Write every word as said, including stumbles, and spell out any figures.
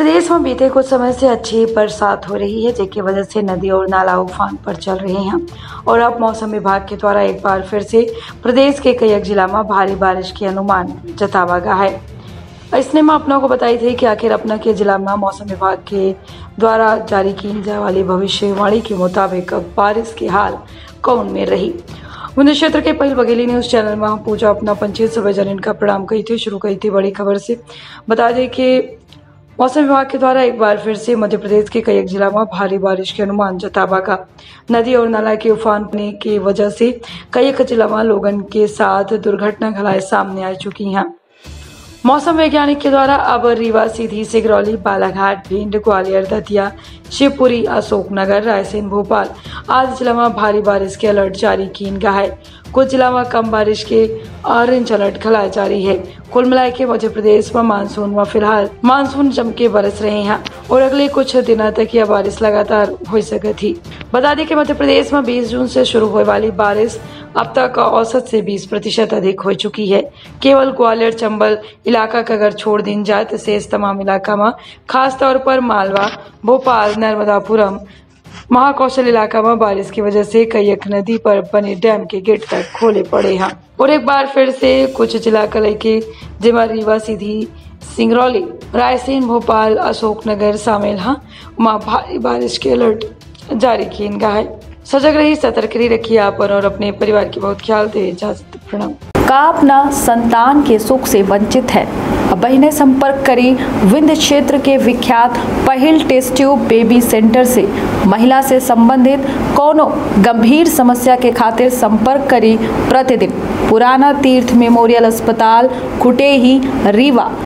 प्रदेश में बीते कुछ समय से अच्छी बरसात हो रही है, जिसकी वजह से नदी और नाला उफान पर चल रहे हैं और अब मौसम विभाग के द्वारा एक बार फिर से प्रदेश के कई जिला में भारी बारिश के अनुमान जतावा गया है। इसने में अपनों को बताई थी कि आखिर अपना के जिला में मौसम विभाग के द्वारा जारी की जाने वाली भविष्यवाणी के मुताबिक अब बारिश की हाल कौन में रही। मुझे क्षेत्र के पहल बघेली न्यूज चैनल में हम पूजा अपना पंचायत सभा जन का प्रणाम कही थी शुरू कही थी बड़ी खबर से बता दें कि मौसम विभाग के द्वारा एक बार फिर से मध्य प्रदेश के कई जिला में भारी बारिश के अनुमान जतावा का। नदी और नाला के उफान होने की वजह से कई जिला में लोगों के साथ दुर्घटना घटनाएं सामने आ चुकी हैं। मौसम वैज्ञानिक के द्वारा अब रीवा, सीधी, सिगरौली, बालाघाट, भिंड, ग्वालियर, दतिया, शिवपुरी, अशोकनगर, रायसेन, भोपाल आदि जिला में भारी बारिश के अलर्ट जारी किया गया है। कुछ जिला में कम बारिश के ऑरेंज अलर्ट खिलाए जारी है। कुल मिलाकर के मध्य प्रदेश में मानसून में फिलहाल मानसून जम के बरस रहे हैं और अगले कुछ दिनों तक यह बारिश लगातार हो सके थी। बता दें कि मध्य प्रदेश में बीस जून से शुरू होने वाली बारिश अब तक औसत से बीस प्रतिशत अधिक हो चुकी है। केवल ग्वालियर चंबल इलाका का अगर छोड़ दी जाए तो शेष तमाम इलाका में खास तौर पर मालवा, भोपाल, नर्मदापुरम, महाकौशल इलाका में बारिश की वजह से कई नदी पर बने डैम के गेट तक खोले पड़े हैं और एक बार फिर से कुछ जिला कलई के जिमा रीवा, सीधी, सिंगरौली, रायसेन, भोपाल, अशोकनगर शामिल हैं। वहाँ भारी बारिश के अलर्ट जारी किया गया है। सजग रही, सतर्क रही, रखिए आप और अपने परिवार की बहुत ख्याल दे। इजाजत, प्रणाम। का अपना संतान के सुख से वंचित है, बहने संपर्क करी विंध्य क्षेत्र के विख्यात पहिल टेस्ट ट्यूब बेबी सेंटर से। महिला से संबंधित कोनो गंभीर समस्या के खातिर संपर्क करी प्रतिदिन पुराना तीर्थ मेमोरियल अस्पताल, खुटेही, रीवा।